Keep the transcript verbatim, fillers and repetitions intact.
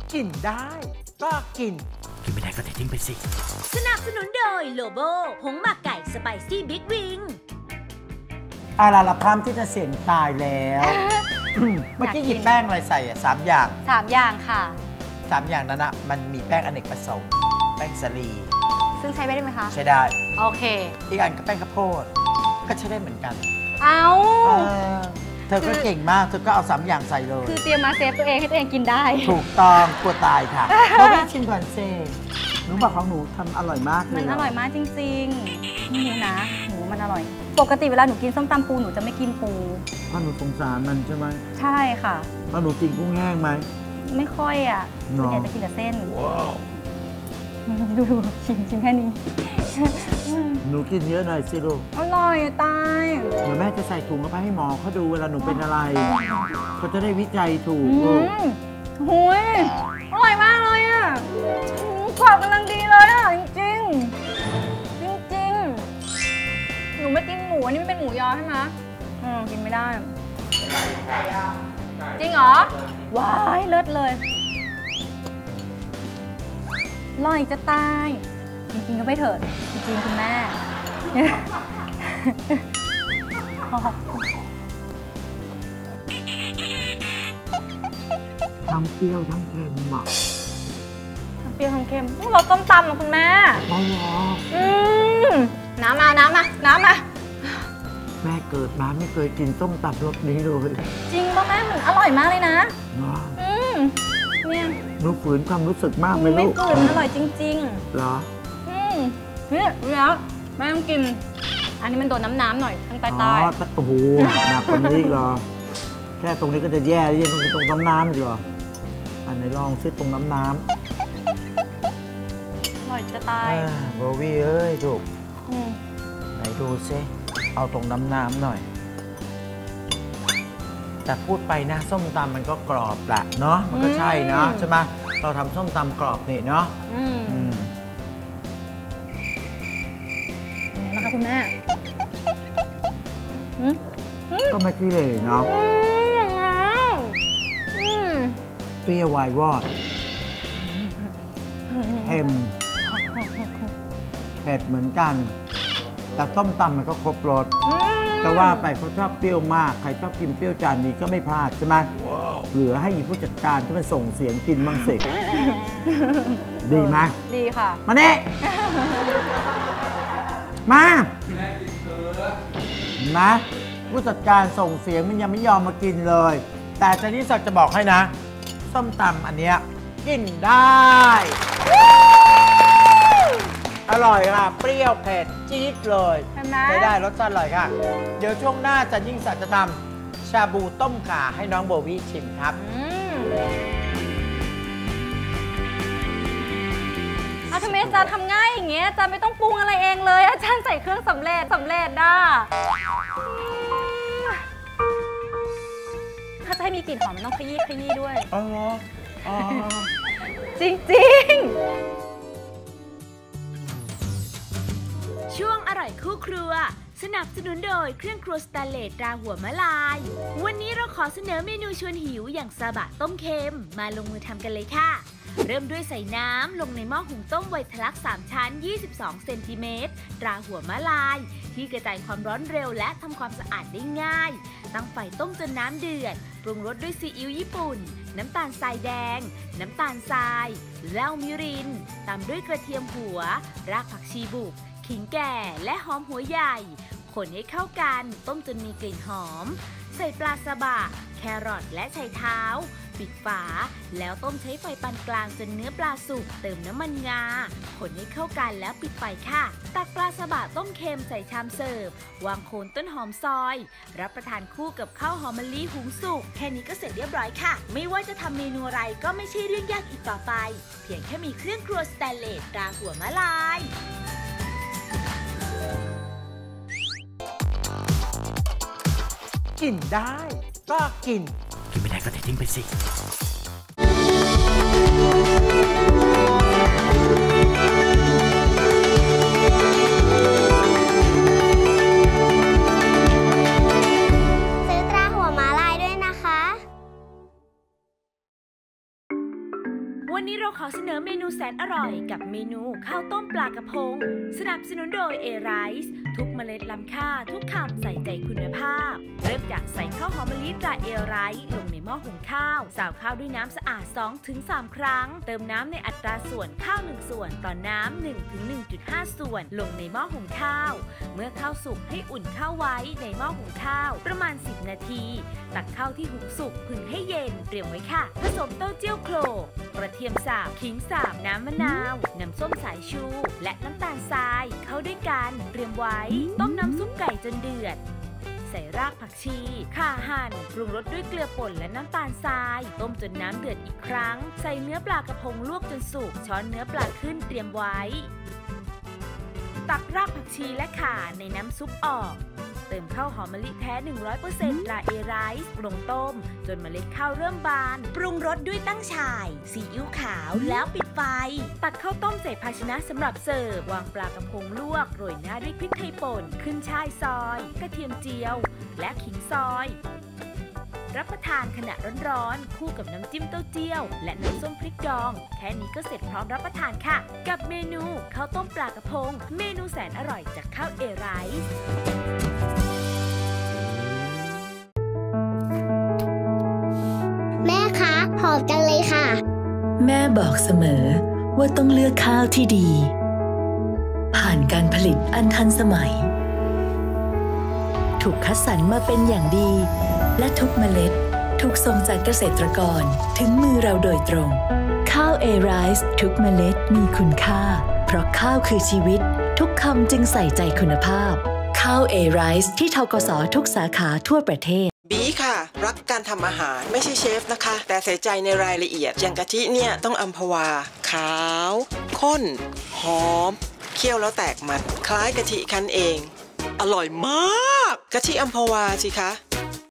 กินได้ก็กินกินไม่ได้ก็ทิ้งไปสิสนับสนุนโดยโลโบผงหมักไก่สไปซี่บิ๊กวิงอาราละพร้อมที่จะเสี่ยงตายแล้วเมื่อกี้หยิบแป้งอะไรใส่อ่ะสามอย่างสามอย่างค่ะสามอย่างนั้นอ่ะมันมีแป้งอเนกประสงค์แป้งสาลีซึ่งใช้ได้ไหมคะใช้ได้โอเคอีกอันก็แป้งข้าวโพดก็ใช้ได้เหมือนกันเอาเธอก็เก่งมากเธอก็เอาสามอย่างใส่เลยคือเตรียมมาเซฟตัวเองให้ตัวเองกินได้ถูกต้องกลัวตายค่ะเพราะว่าชิมก่อนเซ่หนูบอกของหนูทำอร่อยมากเลยมันอร่อยมากจริงๆหนูนะหนูมันอร่อยปกติเวลาหนูกินส้มตำปูหนูจะไม่กินปูเพราะหนูสงสารมันใช่ไหมใช่ค่ะเพราะหนูกินกุ้งแห้งไหมไม่ค่อยอ่ะส่วนใหญ่จะกินแต่เส้นดูชิมชิมแค่นี้หนูกินเยอะหน่อยสิลูกอร่อยตายเดี๋ยวแม่จะใส่ถุงเอาไปให้หมอเขาดูเวลาหนูเป็นอะไรเขาจะได้วิจัยถูกหุยอร่อยมากเลยอ่ะกรอบกำลังดีเลยอ่ะจริงจริงจริงหนูไม่กินหมูอันนี้มันเป็นหมูยอใช่ไหมอืมกินไม่ได้จริงเหรอว้ายเลิศเลยอร่อยจะตายจริงๆก็ไม่เถิดจริงๆคุณแม่ทั้งเปรี้ยวทั้งเค็มอ่ะทั้งเปรี้ยวทั้งเค็มรสต้มตำอ่ะคุณแม่อ๋อเหรออืมน้ำมาน้ำมาน้ำมาแม่เกิดมาไม่เคยกินส้มตำรสนี้เลยจริงป่ะแม่มันอร่อยมากเลยนะอืมเนี่ยหนูฝืนความรู้สึกมากไหมลูกไม่ฝืนอร่อยจริงๆเหรออืมเนี่ยแล้วแม่ต้องกินอันนี้มันโดนน้ำน้ำหน่อยทั้งใต้อ๋อโอ้โหหนักกว่านี้อีกเหรอแค่ตรงนี้ก็จะแย่แล้วยังตรงน้ำน้ำอีกเหรออันไหนลองซิตรงน้ำน้ำอร่อยจะตายโบวี่เอ้ยถูกไหนดูซิเอาตรงน้ำน้ำหน่อยแต่พูดไปนะส้มตำมันก็กรอบแหละเนาะมันก็ใช่นะใช่ไหมเราทำส้มตำกรอบนี่เนาะนะคะคุณแม่ก็ไม่ขี้เหร่เนาะเปรี้ยววายวอดเค็มเผ็ดเหมือนกันแต่ส้มตำมันก็ครบรสแต่ว่าไปเขาชอบเปรี้ยวมากใครชอบกินเปรี้ยวจานนี้ก็ไม่พลาดใช่ไหมเหลือให้อีผู้จัดการที่มันส่งเสียงกินบ้างสิดีไหมดีค่ะมาเน่มานะผู้จัดการส่งเสียงมันยังไม่ยอมมากินเลยแต่เจนี่ศักดิ์จะบอกให้นะส้มตำอันเนี้ยกินได้อร่อยค่ะเปรี้ยวเผ็ดจี๊ดเลยได้ได้รสชาติอร่อยค่ะเดี๋ยวช่วงหน้าจะยิ่งศักดิ์จะทำชาบูต้มข่าให้น้องโบวี่ชิมครับทำไมอาจารย์ทำง่ายอย่างเงี้ยอาจารย์ไม่ต้องปรุงอะไรเองเลยอาจารย์ใส่เครื่องสำเร็จสำเร็จได้ถ้าจะให้มีกลิ่นหอมมันต้องขยี้ขยี้ด้วยอ๋ออ๋อจริงจริงช่วงอร่อยคู่ครัวสนับสนุนโดยเครื่องครัวสแตนเลสตราหัวมะลายวันนี้เราขอเสนอเมนูชวนหิวอย่างซาบะต้มเค็มมาลงมือทำกันเลยค่ะเริ่มด้วยใส่น้ำลงในหม้อหุงต้มไวทลักสามชั้นยี่สิบสองเซนติเมตรตราหัวมะลายที่กระจายความร้อนเร็วและทำความสะอาดได้ง่ายตั้งไฟต้มจนน้ำเดือดปรุงรสด้วยซีอิ๊วญี่ปุ่นน้ำตาลทรายแดงน้ำตาลทรายเหล้ามิรินตามด้วยกระเทียมหัวรากผักชีบุกขิงแก่และหอมหัวใหญ่คนให้เข้ากันต้มจนมีกลิ่นหอมใส่ปลาซาบะแครอทและไชเท้าปิดฝาแล้วต้มใช้ไฟปานกลางจนเนื้อปลาสุกเติมน้ำมันงาคนให้เข้ากันแล้วปิดไฟค่ะตักปลาซาบะต้มเค็มใส่ชามเสิร์ฟวางโคนต้นหอมซอยรับประทานคู่กับข้าวหอมมะลิหุงสุกแค่นี้ก็เสร็จเรียบร้อยค่ะไม่ว่าจะทำเมนูอะไรก็ไม่ใช่เรื่องยากอีกต่อไปเพียงแค่มีเครื่องครัวสแตนเลสตราหัวมะลายกินได้ก็กินกินไม่ได้ก็ทิ้งไปสิซื้อตราหัวม้าลายด้วยนะคะวันนี้เราขอเสนอเมนูแสนอร่อยกับเมนูข้าวต้มปลากระพงสนับสนุนโดย เอ ไรซ์ ทุกเมล็ดล้ำค่าทุกคำใส่ใจคุณภาพเริ่มจากใส่ข้าวหอมมะลิตรา เอ ไรซ์ ลงในหม้อหุงข้าวสาวข้าวด้วยน้ำสะอาด สองถึงสาม ครั้งเติมน้ำในอัตราส่วนข้าวหนึ่งส่วนต่อน้ำ หนึ่งถึงหนึ่งจุดห้า ส่วนลงในหม้อหุงข้าวเมื่อข้าวสุกให้อุ่นข้าวไว้ในหม้อหุงข้าวประมาณสิบนาทีตักข้าวที่หุงสุกผึ่งให้เย็นเตรียมไว้ค่ะผสมเต้าเจี้ยวโขลกกระเทียมสาบขิงสาบน้ำมะนาวน้ำส้มสายชูและน้ำตาลทรายเข้าด้วยกันเตรียมไว้ต้มน้ำซุปไก่จนเดือดใส่รากผักชีข่าหั่นปรุงรสด้วยเกลือป่นและน้ำตาลทรายต้มจนน้ำเดือดอีกครั้งใส่เนื้อปลากระพงลวกจนสุกช้อนเนื้อปลาขึ้นเตรียมไว้ตักรากผักชีและข่าในน้ำซุปออกเติมข้าวหอมมะลิแท้ หนึ่งร้อยเปอร์เซ็นต์ ตรา เอ ไรซ์ ลงต้มจนเมล็ดข้าวเริ่มบานปรุงรสด้วยตั้งฉ่ายซีอิ๊วขาวแล้วปิดไฟตักข้าวต้มใส่ภาชนะสำหรับเสิร์ฟวางปลากระพงลวกโรยหน้าด้วยพริกไทยป่นขึ้นช่ายซอยกระเทียมเจียวและขิงซอยรับประทานขณะร้อนๆคู่กับน้ำจิ้มเต้าเจี้ยวและน้ำส้มพริกดองแค่นี้ก็เสร็จพร้อมรับประทานค่ะกับเมนูข้าวต้มปลากระพงเมนูแสนอร่อยจากข้าว เอ ไรซ์แม่คะหอมกันเลยค่ะแม่บอกเสมอว่าต้องเลือกข้าวที่ดีผ่านการผลิตอันทันสมัยถูกคัดสรรมาเป็นอย่างดีและทุกเมล็ดถูกส่งจากเกษตรกรถึงมือเราโดยตรงข้าว เอ ไรซ์ ทุกเมล็ดมีคุณค่าเพราะข้าวคือชีวิตทุกคำจึงใส่ใจคุณภาพข้าว เอ ไรซ์ ที่ธกส.ทุกสาขาทั่วประเทศบีค่ะรักการทำอาหารไม่ใช่เชฟนะคะแต่ใส่ใจในรายละเอียดอย่างกะทิเนี่ยต้องอัมพวาขาวข้นหอมเคี่ยวแล้วแตกมันคล้ายกะทิคั้นเองอร่อยมากกะทิอัมพวาสิคะ